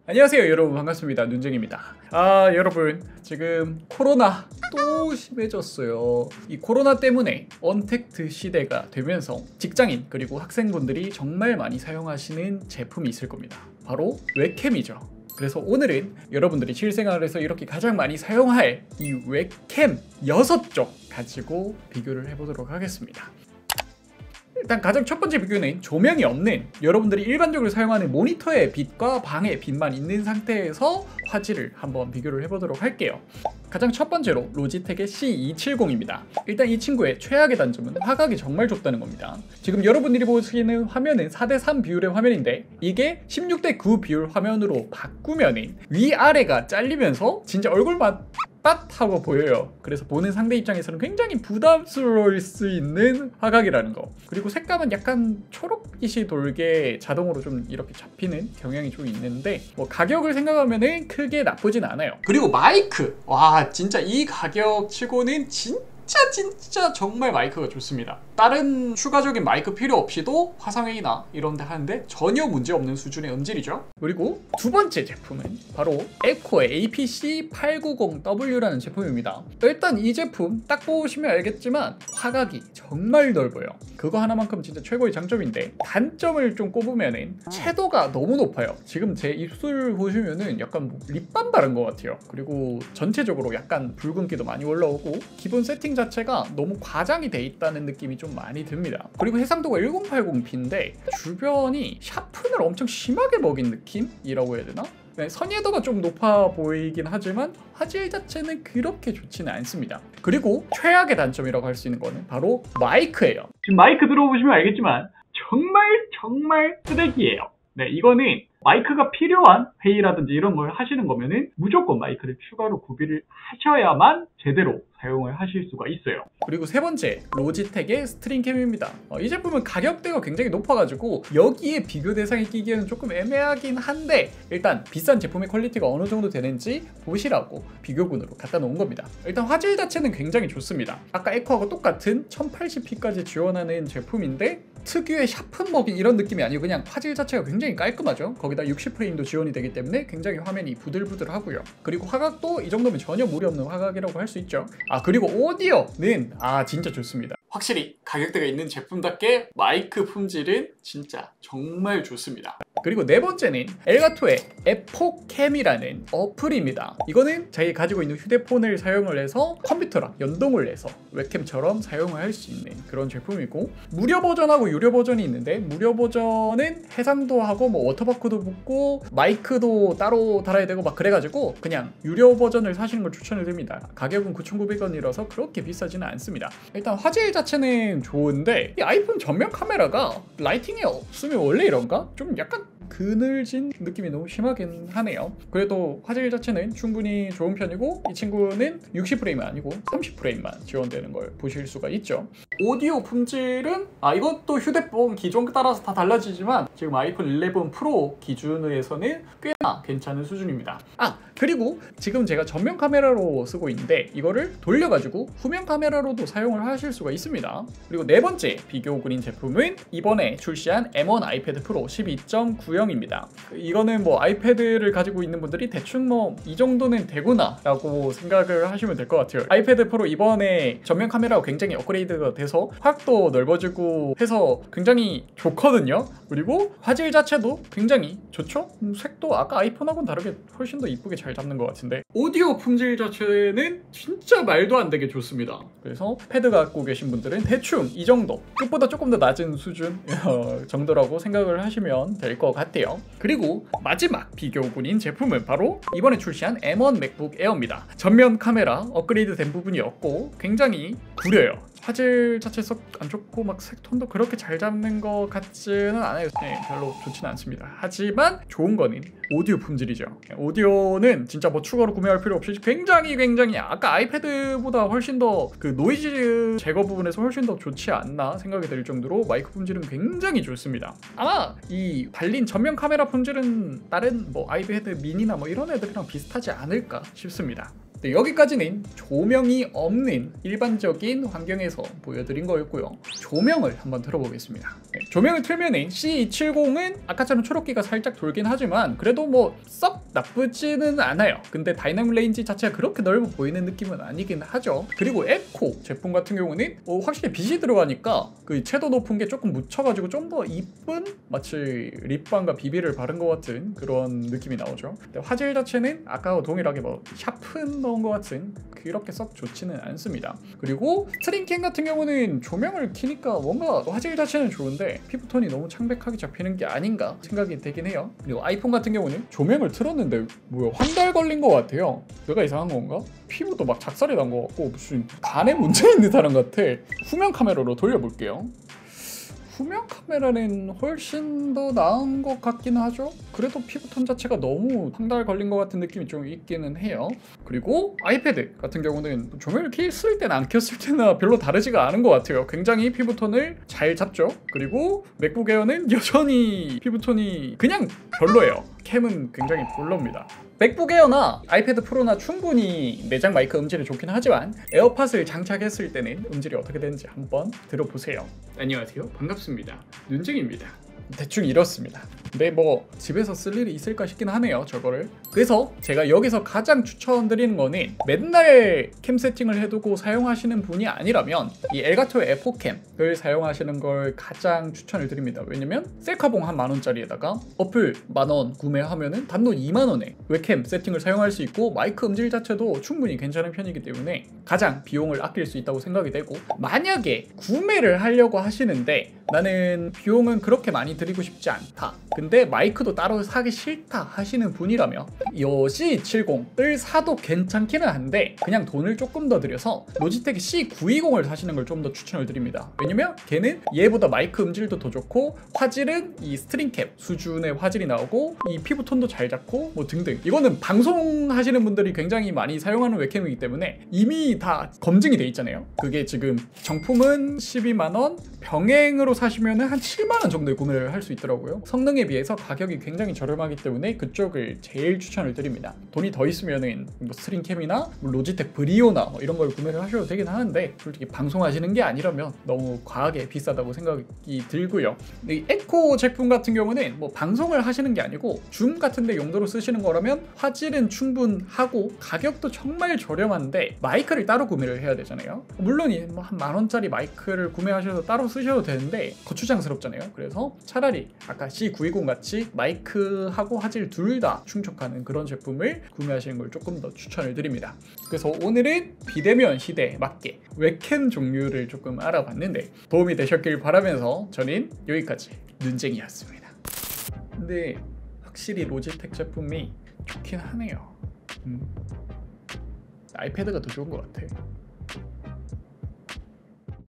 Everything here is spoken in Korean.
안녕하세요 여러분, 반갑습니다. 눈쟁입니다. 여러분, 지금 코로나 또 심해졌어요. 이 코로나 때문에 언택트 시대가 되면서 직장인 그리고 학생분들이 정말 많이 사용하시는 제품이 있을 겁니다. 바로 웹캠이죠. 그래서 오늘은 여러분들이 실생활에서 이렇게 가장 많이 사용할 이 웹캠 6쪽 가지고 비교를 해보도록 하겠습니다. 일단 가장 첫 번째 비교는 조명이 없는, 여러분들이 일반적으로 사용하는 모니터의 빛과 방의 빛만 있는 상태에서 화질을 한번 비교를 해보도록 할게요. 가장 첫 번째로 로지텍의 C270입니다. 일단 이 친구의 최악의 단점은 화각이 정말 좁다는 겁니다. 지금 여러분들이 보시는 화면은 4:3 비율의 화면인데 이게 16:9 비율 화면으로 바꾸면은 위아래가 잘리면서 진짜 얼굴만 빳하고 보여요. 그래서 보는 상대 입장에서는 굉장히 부담스러울 수 있는 화각이라는 거. 그리고 색감은 약간 초록빛이 돌게 자동으로 좀 이렇게 잡히는 경향이 좀 있는데 뭐 가격을 생각하면은 크게 나쁘진 않아요. 그리고 마이크! 와, 진짜 이 가격 치고는 진짜 정말 마이크가 좋습니다. 다른 추가적인 마이크 필요 없이도 화상회의나 이런 데 하는데 전혀 문제없는 수준의 음질이죠. 그리고 두 번째 제품은 바로 에코의 APC890W라는 제품입니다. 일단 이 제품 딱 보시면 알겠지만 화각이 정말 넓어요. 그거 하나만큼 진짜 최고의 장점인데 단점을 좀 꼽으면은 채도가 너무 높아요. 지금 제 입술 보시면은 약간 뭐 립밤 바른 것 같아요. 그리고 전체적으로 약간 붉은기도 많이 올라오고 기본 세팅 자체가 너무 과장이 돼 있다는 느낌이 좀 많이 듭니다. 그리고 해상도가 1080p인데 주변이 샤픈을 엄청 심하게 먹인 느낌이라고 해야 되나? 네, 선예도가 좀 높아 보이긴 하지만 화질 자체는 그렇게 좋지는 않습니다. 그리고 최악의 단점이라고 할 수 있는 거는 바로 마이크예요. 지금 마이크 들어보시면 알겠지만 정말 쓰레기예요. 네, 이거는 마이크가 필요한 회의라든지 이런 걸 하시는 거면은 무조건 마이크를 추가로 구비를 하셔야만 제대로 사용을 하실 수가 있어요. 그리고 세 번째, 로지텍의 스트링캠입니다. 이 제품은 가격대가 굉장히 높아가지고 여기에 비교 대상에 끼기에는 조금 애매하긴 한데 일단 비싼 제품의 퀄리티가 어느 정도 되는지 보시라고 비교군으로 갖다 놓은 겁니다. 일단 화질 자체는 굉장히 좋습니다. 아까 에코하고 똑같은 1080p까지 지원하는 제품인데 특유의 샤픈 먹이 이런 느낌이 아니고 그냥 화질 자체가 굉장히 깔끔하죠. 거기다 60프레임도 지원이 되기 때문에 굉장히 화면이 부들부들하고요. 그리고 화각도 이 정도면 전혀 무리 없는 화각이라고 할 수 있죠. 그리고 오디오는 진짜 좋습니다. 확실히 가격대가 있는 제품답게 마이크 품질은 진짜 정말 좋습니다. 그리고 네 번째는 엘가토의 에포캠이라는 어플입니다. 이거는 자기가 가지고 있는 휴대폰을 사용을 해서 컴퓨터랑 연동을 해서 웹캠처럼 사용을 할 수 있는 그런 제품이고, 무료 버전하고 유료 버전이 있는데 무료 버전은 해상도하고 뭐 워터마크도 붙고 마이크도 따로 달아야 되고 막 그래가지고 그냥 유료 버전을 사시는 걸 추천을 드립니다. 가격은 9,900원이라서 그렇게 비싸지는 않습니다. 일단 화질 자체는 좋은데 이 아이폰 전면 카메라가 라이팅이 없으면 원래 이런가? 좀 약간 그늘진 느낌이 너무 심하긴 하네요. 그래도 화질 자체는 충분히 좋은 편이고 이 친구는 60프레임이 아니고 30프레임만 지원되는 걸 보실 수가 있죠. 오디오 품질은 이것도 휴대폰 기종 따라서 다 달라지지만 지금 아이폰 11 프로 기준에서는 꽤나 괜찮은 수준입니다. 그리고 지금 제가 전면 카메라로 쓰고 있는데 이거를 돌려가지고 후면 카메라로도 사용을 하실 수가 있습니다. 그리고 네 번째 비교군인 제품은 이번에 출시한 M1 아이패드 프로 12.90입니다. 이거는 뭐 아이패드를 가지고 있는 분들이 대충 뭐 이 정도는 되구나 라고 생각을 하시면 될 것 같아요. 아이패드 프로 이번에 전면 카메라가 굉장히 업그레이드가 돼서 화각도 넓어지고 해서 굉장히 좋거든요. 그리고 화질 자체도 굉장히 좋죠? 색도 아까 아이폰하고는 다르게 훨씬 더 이쁘게 잘 잡는 것 같은데 오디오 품질 자체는 진짜 말도 안 되게 좋습니다. 그래서 패드 갖고 계신 분들은 대충 이 정도, 끝보다 조금 더 낮은 수준 정도라고 생각을 하시면 될 것 같아요. 그리고 마지막 비교군인 제품은 바로 이번에 출시한 M1 맥북 에어입니다. 전면 카메라 업그레이드 된 부분이었고 굉장히 구려요. 화질 자체 썩 안 좋고 막 색톤도 그렇게 잘 잡는 것 같지는 않아요. 네, 별로 좋지는 않습니다. 하지만 좋은 거는 오디오 품질이죠. 오디오는 진짜 뭐 추가로 구매할 필요 없이 굉장히 아까 아이패드보다 훨씬 더 그 노이즈 제거 부분에서 훨씬 더 좋지 않나 생각이 들 정도로 마이크 품질은 굉장히 좋습니다. 아마 이 달린 전면 카메라 품질은 다른 뭐 아이패드 미니나 뭐 이런 애들이랑 비슷하지 않을까 싶습니다. 네, 여기까지는 조명이 없는 일반적인 환경에서 보여드린 거였고요. 조명을 한번 들어보겠습니다. 네, 조명을 틀면은 C270은 아까처럼 초록기가 살짝 돌긴 하지만 그래도 뭐 썩 나쁘지는 않아요. 근데 다이나믹 레인지 자체가 그렇게 넓어 보이는 느낌은 아니긴 하죠. 그리고 에코 제품 같은 경우는 확실히 빛이 들어가니까 그 채도 높은 게 조금 묻혀가지고 좀 더 이쁜 마치 립밤과 비비를 바른 것 같은 그런 느낌이 나오죠. 근데 화질 자체는 아까와 동일하게 뭐 샤픈 넣은 것 같은 그렇게 썩 좋지는 않습니다. 그리고 스트링캠 같은 경우는 조명을 켜니까 뭔가 화질 자체는 좋은데 피부톤이 너무 창백하게 잡히는 게 아닌가 생각이 되긴 해요. 그리고 아이폰 같은 경우는 조명을 틀었는데 뭐야 한 달 걸린 것 같아요. 내가 이상한 건가? 피부도 막 작살이 난 것 같고 무슨 간에 문제 있는 사람 같아. 후면 카메라로 돌려볼게요. 후면 카메라는 훨씬 더 나은 것 같긴 하죠. 그래도 피부톤 자체가 너무 한 달 걸린 것 같은 느낌이 좀 있기는 해요. 그리고 아이패드 같은 경우는 조명을 켰을 때나 안 켰을 때나 별로 다르지가 않은 것 같아요. 굉장히 피부톤을 잘 잡죠. 그리고 맥북 에어는 여전히 피부톤이 그냥 별로예요. 캠은 굉장히 별로입니다. 맥북 에어나 아이패드 프로나 충분히 내장 마이크 음질이 좋긴 하지만 에어팟을 장착했을 때는 음질이 어떻게 되는지 한번 들어보세요. 안녕하세요, 반갑습니다. 눈쟁입니다. 대충 이렇습니다. 근데 뭐 집에서 쓸 일이 있을까 싶긴 하네요, 저거를. 그래서 제가 여기서 가장 추천드리는 거는 맨날 캠 세팅을 해두고 사용하시는 분이 아니라면 이 엘가토 F4캠을 사용하시는 걸 가장 추천을 드립니다. 왜냐면 셀카봉 한 만원짜리에다가 어플 만원 구매하면은 단돈 2만원에 웹캠 세팅을 사용할 수 있고 마이크 음질 자체도 충분히 괜찮은 편이기 때문에 가장 비용을 아낄 수 있다고 생각이 되고, 만약에 구매를 하려고 하시는데 나는 비용은 그렇게 많이 드리고 싶지 않다, 근데 마이크도 따로 사기 싫다 하시는 분이라면 이 C70을 사도 괜찮기는 한데 그냥 돈을 조금 더 들여서 로지텍 C920을 사시는 걸 좀 더 추천을 드립니다. 왜냐면 걔는 얘보다 마이크 음질도 더 좋고 화질은 이 스트링캡 수준의 화질이 나오고 이 피부톤도 잘 잡고 뭐 등등. 이거는 방송하시는 분들이 굉장히 많이 사용하는 웹캠이기 때문에 이미 다 검증이 돼 있잖아요. 그게 지금 정품은 12만원, 병행으로 사시면 한 7만원 정도에 구매를 할 수 있더라고요. 성능에 비해서 가격이 굉장히 저렴하기 때문에 그쪽을 제일 추천을 드립니다. 돈이 더 있으면은 뭐 스트링캠이나 뭐 로지텍 브리오나 뭐 이런 걸 구매를 하셔도 되긴 하는데 솔직히 방송하시는 게 아니라면 너무 과하게 비싸다고 생각이 들고요. 이 에코 제품 같은 경우는 뭐 방송을 하시는 게 아니고 줌 같은 데 용도로 쓰시는 거라면 화질은 충분하고 가격도 정말 저렴한데 마이크를 따로 구매를 해야 되잖아요. 물론 뭐 한 만원짜리 마이크를 구매하셔서 따로 쓰셔도 되는데 거추장스럽잖아요. 그래서 차라리 아까 C920 같이 마이크하고 화질 둘 다 충족하는 그런 제품을 구매하시는 걸 조금 더 추천을 드립니다. 그래서 오늘은 비대면 시대에 맞게 웹캠 종류를 조금 알아봤는데 도움이 되셨길 바라면서 저는 여기까지 눈쟁이였습니다. 근데 확실히 로지텍 제품이 좋긴 하네요. 아이패드가 더 좋은 것 같아.